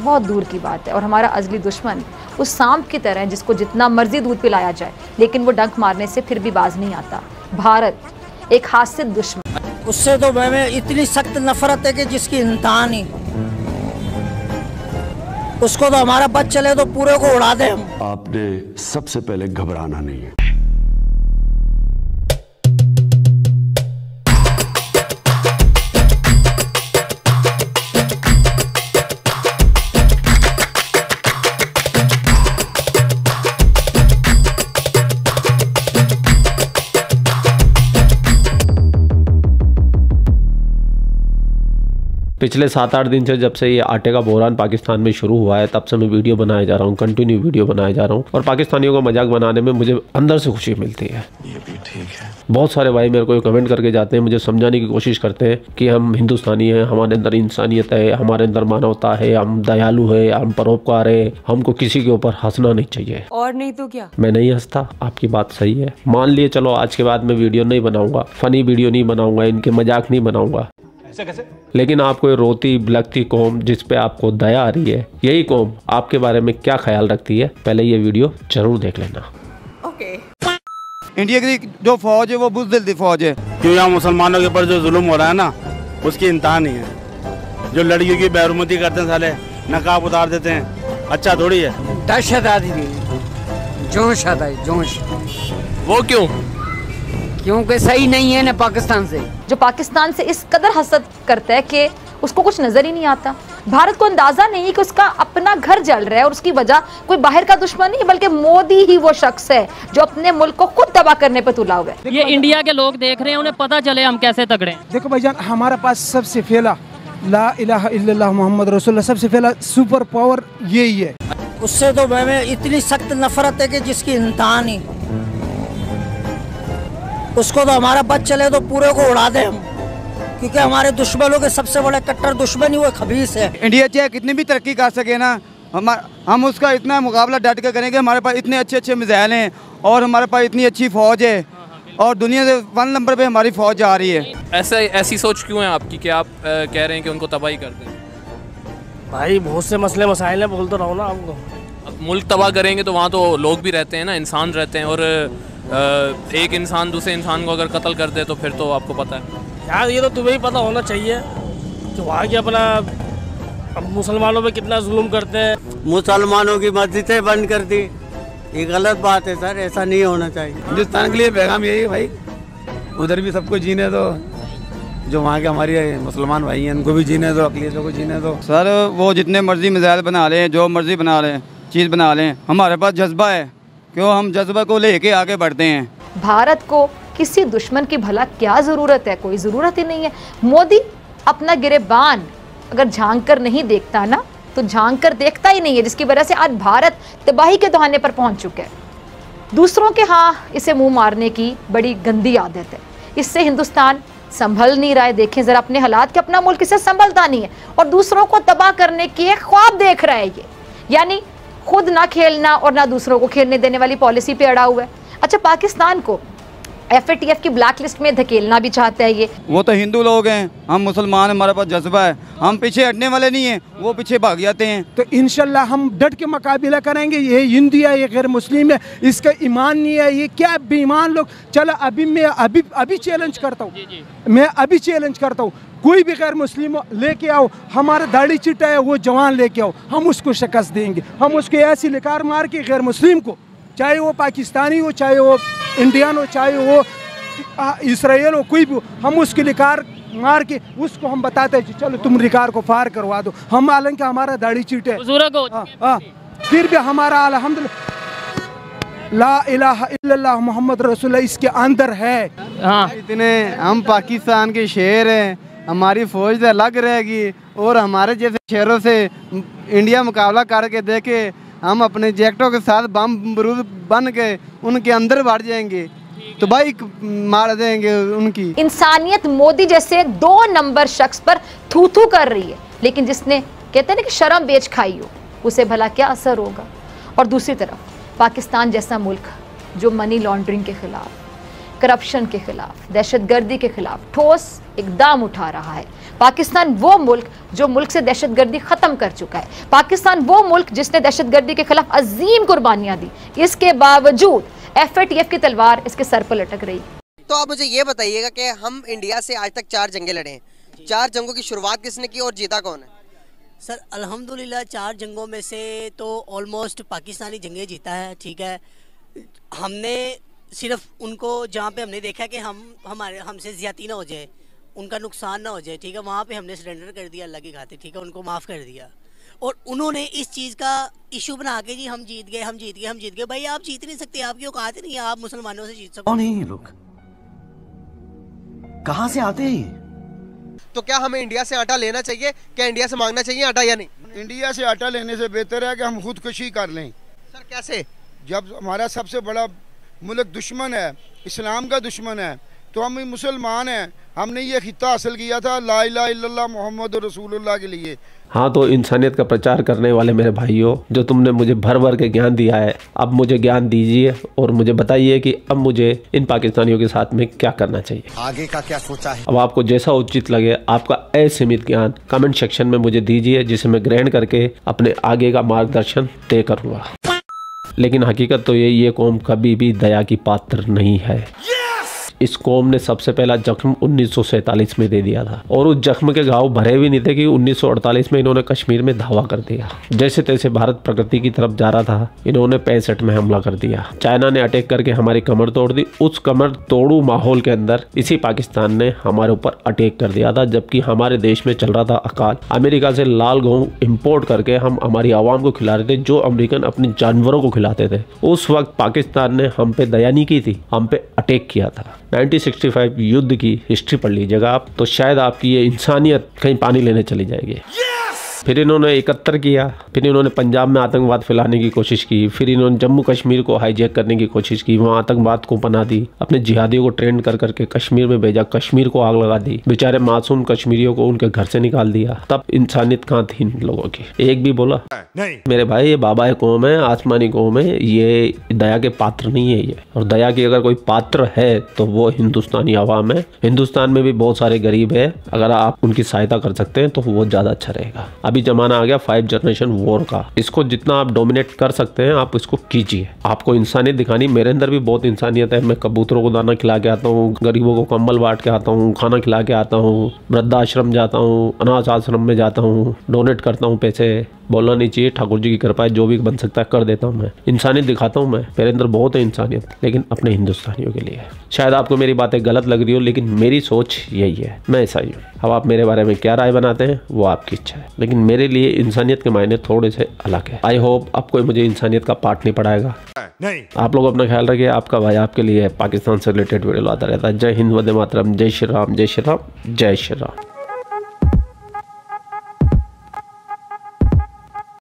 बहुत दूर की बात है। और हमारा अजली दुश्मन उस सांप की तरह है जिसको जितना मर्जी दूध पिलाया जाए लेकिन वो डंक मारने से फिर भी बाज नहीं आता। भारत एक हासिद दुश्मन, उससे तो मैं इतनी सख्त नफरत है कि जिसकी इंतहा नहीं। उसको तो हमारा बच चले तो पूरे को उड़ा दे हम। आपने सबसे पहले घबराना नहीं है। पिछले 7-8 दिन से जब से ये आटे का बहरान पाकिस्तान में शुरू हुआ है तब से मैं वीडियो बनाया जा रहा हूँ, कंटिन्यू वीडियो बनाया जा रहा हूँ और पाकिस्तानियों का मजाक बनाने में मुझे अंदर से खुशी मिलती है। ये भी ठीक है। बहुत सारे भाई मेरे को कमेंट करके जाते हैं, मुझे समझाने की कोशिश करते हैं कि हम हिंदुस्तानी हैं, हमारे अंदर इंसानियत है, हमारे अंदर मानवता है, हम दयालु है, हम परोपकार है, हमको किसी के ऊपर हंसना नहीं चाहिए। और नहीं तो क्या, मैं नहीं हंसता, आपकी बात सही है। मान लिए चलो आज के बाद मैं वीडियो नहीं बनाऊंगा, फनी वीडियो नहीं बनाऊंगा, इनके मजाक नहीं बनाऊंगा। कैसे? लेकिन आपको ये रोती बिलखती कौम जिस पे आपको दया आ रही है, यही कौम आपके बारे में क्या ख्याल रखती है, पहले ये वीडियो जरूर देख लेना। ओके। इंडिया की जो फौज है वो बुज़दिल फौज है। क्यों यहाँ मुसलमानों के ऊपर जो जुल्म हो रहा है ना, उसकी इंतहा नहीं है। जो लड़कियों की बेहरमती करते हैं, साले नकाब उतार देते हैं, अच्छा थोड़ी है। दहशत आती थी, जोश आता है, जोश। वो क्यों? क्योंकि सही नहीं है ना पाकिस्तान से। जो पाकिस्तान से इस कदर हसद करता है कि उसको कुछ नजर ही नहीं आता। भारत को अंदाजा नहीं कि उसका अपना घर जल रहा है और उसकी वजह कोई बाहर का दुश्मन नहीं बल्कि मोदी ही वो शख्स है जो अपने मुल्क को खुद तबाह करने पे तुला हुआ है। ये इंडिया के लोग देख रहे हैं, उन्हें पता चले हम कैसे तगड़े हैं। देखो भाईजान, हमारे पास सबसे पहला ला इलाहा इल्लल्लाह मोहम्मद रसूलुल्लाह, सबसे पहला सुपर पावर यही है। उससे तो मैं इतनी सख्त नफरत है कि जिसकी इंतहा नहीं। उसको तो हमारा बच चले तो पूरे को उड़ा दे हम, क्योंकि हमारे दुश्मनों के सबसे बड़े कट्टर दुश्मन ही वो खबीस है। इंडिया चाहे कितनी भी तरक्की कर सके ना, हम उसका इतना मुकाबला डट कर करेंगे। हमारे पास इतने अच्छे अच्छे मिसाइल हैं और हमारे पास इतनी अच्छी फौज है और दुनिया से 1 नंबर पे हमारी फौज जा रही है। ऐसी सोच क्यों है आपकी कि आप कह रहे हैं कि उनको तबाही कर दें? भाई बहुत से मसले मसाइल हैं, बोल तो रहा हूँ ना आपको। अब मुल्क तबाह करेंगे तो वहाँ तो लोग भी रहते हैं ना, इंसान रहते हैं, और एक इंसान दूसरे इंसान को अगर कत्ल कर दे तो फिर तो आपको पता है यार। ये तो तुम्हें ही पता होना चाहिए कि वहाँ के अपना मुसलमानों पे कितना जुल्म करते हैं। मुसलमानों की मस्जिदें बंद कर दी, ये गलत बात है सर, ऐसा नहीं होना चाहिए। हिंदुस्तान के लिए पैगाम यही है भाई, उधर भी सबको जीने दो, जो वहाँ के हमारे मुसलमान भाई हैं उनको भी जीने दो, अक़लियतों को जीने दो। सर वो जितने मर्जी मिसाइल बना लें, जो मर्जी बना लें, चीज़ बना लें, हमारे पास जज्बा है, क्यों हम जज्बा को लेके आगे बढ़ते हैं। भारत को किसी दुश्मन की भला क्या ज़रूरत है? कोई ज़रूरत ही नहीं है। मोदी अपना गिरेबान अगर झांक कर नहीं देखता ना तो झांक कर देखता ही नहीं है, जिसकी वजह से आज भारत तबाही के दहाने पर पहुंच चुका है। दूसरों के इसे मुंह मारने की बड़ी गंदी आदत है, इससे हिंदुस्तान संभल नहीं रहा है। देखें ज़रा अपने हालात कि अपना मुल्क इसे संभलता नहीं है और दूसरों को तबाह करने की एक ख्वाब देख रहा है ये, यानी खुद ना खेलना और ना दूसरों को खेलने देने वाली पॉलिसी पे अड़ा हुआ है। अच्छा, पाकिस्तान को FATF की ब्लैक लिस्ट में धकेलना भी चाहता है ये। वो तो हिंदू लोग हैं, हम मुसलमान, हमारे पास जज्बा है, हम पीछे हटने वाले नहीं हैं, वो पीछे भाग जाते हैं। तो इंशाल्लाह हम डट के मुकाबला करेंगे। ये हिंदू है, ये गैर मुस्लिम है, इसका ईमान नहीं है, ये क्या बेईमान लोग। चलो अभी मैं अभी चैलेंज करता हूँ, मैं अभी चैलेंज करता हूँ, कोई भी गैर मुस्लिम लेके आओ, हमारा दाढ़ी चिट्टा है वो जवान लेके आओ, हम उसको शिकस्त देंगे। हम उसको ऐसी लिकार मार के गैर मुस्लिम को, चाहे वो पाकिस्तानी हो, चाहे वो इंडियन हो, चाहे वो इसराइल हो, कोई भी हो, हम उसकी लिकार मार के उसको हम बताते हैं चलो तुम रिकार को फार करवा दो। हम हालांकि हमारा दाढ़ी चीट है, फिर भी हमारा अल्हम्दुलिल्लाह ला इलाहा इल्लल्लाह मोहम्मद रसूलुल्लाह इसके अंदर है। इतने हम पाकिस्तान के शेर हैं, हमारी फौज से अलग रहेगी और हमारे जैसे शेरों से इंडिया मुकाबला करके देखे, हम अपने जैकेटों के साथ बम बरूद बन के उनके अंदर बढ़ जाएंगे तो भाई मार देंगे उनकी। इंसानियत मोदी जैसे 2 नंबर शख्स पर थू थू कर रही है, लेकिन जिसने कहते हैं ना कि शर्म बेच खाई हो, उसे भला क्या असर होगा। और दूसरी तरफ पाकिस्तान जैसा मुल्क जो मनी लॉन्ड्रिंग के खिलाफ, करप्शन के खिलाफ, दहशतगर्दी के खिलाफ ठोस इकदाम उठा रहा है। पाकिस्तान वो मुल्क जो मुल्क से दहशतगर्दी खत्म कर चुका है, पाकिस्तान वो मुल्क जिसने दहशतगर्दी के खिलाफ अजीम कुर्बानियां दी, इसके बावजूद FATF की तलवार इसके सर पर लटक रही। तो आप मुझे ये बताइएगा कि हम इंडिया से आज तक 4 जंगें लड़े हैं, 4 जंगों की शुरुआत किसने की और जीता कौन है? सर अल्हम्दुलिल्लाह 4 जंगों में से तो ऑलमोस्ट पाकिस्तानी जंगें जीता है, ठीक है। हमने सिर्फ उनको जहाँ पे हमने देखा कि हमसे ज़्यादती ना हो जाए, उनका नुकसान ना हो जाए, ठीक है, वहाँ पे हमने सरेंडर कर दिया अल्लाह की खातिर, ठीक है, उनको माफ़ कर दिया। और उन्होंने इस चीज़ का इशू बना के जी हम जीत गए, हम जीत गए, हम जीत गए। भाई आप जीत नहीं सकते, आपकी औकात नहीं है, आप मुसलमानों से जीत सकते। कौन है ये लोग, कहाँ से आते हैं? तो क्या हमें इंडिया से आटा लेना चाहिए, क्या इंडिया से मांगना चाहिए आटा या नहीं? इंडिया से आटा लेने से बेहतर है कि हम खुदकुशी कर लें। सर कैसे? जब हमारा सबसे बड़ा मुल्क दुश्मन है, इस्लाम का दुश्मन है, तो हम मुसलमान हैं, हमने ये खिता हासिल किया था ला इलाहा इल्लल्लाह मोहम्मद रसूलुल्लाह के लिए। हाँ, तो इंसानियत का प्रचार करने वाले मेरे भाइयों, जो तुमने मुझे भर भर के ज्ञान दिया है, अब मुझे ज्ञान दीजिए और मुझे बताइए कि अब मुझे इन पाकिस्तानियों के साथ में क्या करना चाहिए, आगे का क्या सोचा है। अब आपको जैसा उचित लगे, आपका असीमित ज्ञान कमेंट सेक्शन में मुझे दीजिए, जिसे मैं ग्रहण करके अपने आगे का मार्गदर्शन तय करूँगा। लेकिन हकीकत तो ये कौम कभी भी दया की पात्र नहीं है। इस कौम ने सबसे पहला जख्म 1947 में दे दिया था, और उस जख्म के घाव भरे भी नहीं थे कि 1948 में इन्होंने कश्मीर में धावा कर दिया। जैसे तैसे भारत प्रगति की तरफ जा रहा था, इन्होंने 65 में हमला कर दिया। चाइना ने अटैक करके हमारी कमर तोड़ दी। उस कमर तोड़ू माहौल के अंदर इसी पाकिस्तान ने हमारे ऊपर अटैक कर दिया था, जबकि हमारे देश में चल रहा था अकाल। अमेरिका से लाल गेहूं इम्पोर्ट करके हम हमारी आवाम को खिला रहे थे, जो अमेरिकन अपने जानवरों को खिलाते थे। उस वक्त पाकिस्तान ने हम पे दया नहीं की थी, हम पे अटैक किया था। 1965 युद्ध की हिस्ट्री पढ़ लीजिएगा आप, तो शायद आपकी ये इंसानियत कहीं पानी लेने चली जाएगी। फिर इन्होंने 71 किया, फिर इन्होंने पंजाब में आतंकवाद फैलाने की कोशिश की, फिर इन्होंने जम्मू कश्मीर को हाईजैक करने की कोशिश की, वहाँ आतंकवाद को पनाह दी, अपने जिहादियों को ट्रेंड कर करके कश्मीर में भेजा, कश्मीर को आग लगा दी, बेचारे मासूम कश्मीरियों को उनके घर से निकाल दिया। तब इंसानियत कहाँ थी इन लोगों की? एक भी बोला नहीं। मेरे भाई, ये बाबा कौम है, आसमानी कौम है, ये दया के पात्र नहीं है ये। और दया की अगर कोई पात्र है तो वो हिंदुस्तानी आवाम है। हिंदुस्तान में भी बहुत सारे गरीब है, अगर आप उनकी सहायता कर सकते हैं तो वो ज्यादा अच्छा रहेगा। अभी जमाना आ गया 5 जनरेशन वॉर का, इसको जितना आप डोमिनेट कर सकते हैं आप इसको कीजिए। आपको इंसानियत दिखानी, मेरे अंदर भी बहुत इंसानियत है। मैं कबूतरों को दाना खिला के आता हूँ, गरीबों को कंबल बांट के आता हूँ, खाना खिला के आता हूँ, वृद्धाश्रम जाता हूँ, अनाथ आश्रम में जाता हूँ, डोनेट करता हूँ पैसे। बोलना नहीं चाहिए, ठाकुर जी की कृपा है, जो भी बन सकता है कर देता हूँ मैं। इंसानियत दिखाता हूँ मैं, मेरे अंदर बहुत है इंसानियत, लेकिन अपने हिंदुस्तानियों के लिए। शायद आपको मेरी बातें गलत लग रही हो, लेकिन मेरी सोच यही है, मैं ऐसा ही हूँ। अब आप मेरे बारे में क्या राय बनाते हैं वो आपकी इच्छा है, लेकिन मेरे लिए इंसानियत के मायने थोड़े से अलग है। आई होप अब कोई मुझे इंसानियत का पार्ट नहीं पढ़ाएगा। नहीं, आप लोग अपना ख्याल रखिए। आपका भाई आपके लिए पाकिस्तान से रिलेटेड वीडियो लाता रहता है। जय हिंद, वंदे मातरम, जय श्री राम, जय श्री राम, जय श्री राम।